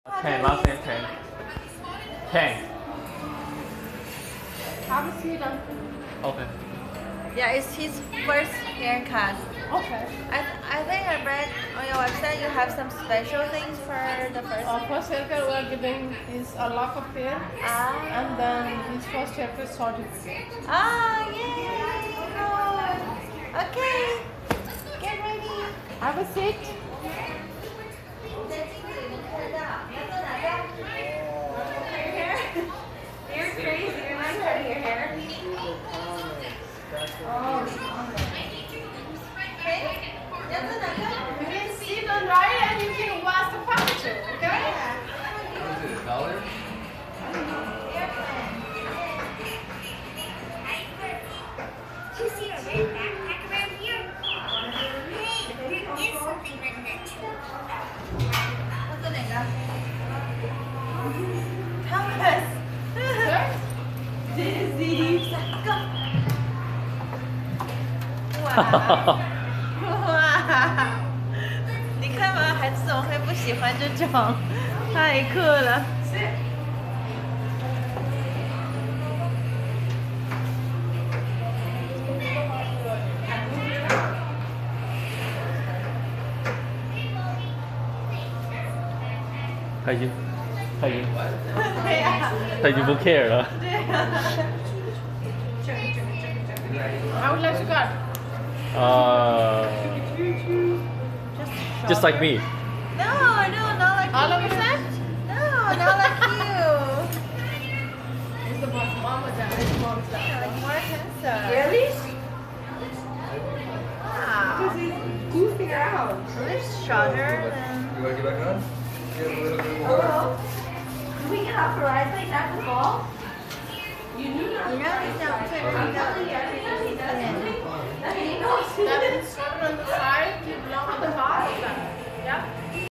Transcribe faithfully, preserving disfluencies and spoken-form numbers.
Ken, last name Ken. Ken. Have a seat, Uncle. Okay. Yeah, it's his first haircut. Okay. I, I think I read on your website you have some special things for the first. Uh, first haircut we are giving is a lock of hair, Ah. and then his first haircut certificate. Ah, yay! Oh. Okay, get ready. Have a seat. You're crazy. You're not cutting your hair. Oh. Okay. You can sit on right and you can wash the furniture, okay? What is it, a dollar? You see a red backpack around here? Hey, there is something written there too. Thomas. Dizzy. Go. Wow. 哇！你看嘛，孩子怎么会不喜欢这种？太酷了。 他已经，他已经， 对呀。 他已经不 care 了。 对呀。 I would like to cut. Uh, just like me. No, no, not like All you. of a sudden? No, not like you. It's the boss mama done. It's mom's done. Yeah, like more handsome. Really? Wow. Because he's goofing out. A little shorter than. You want to get back on? Get a little bit more. Hello? Do we get authorized like that to fall? You knew that. 你让你想最近的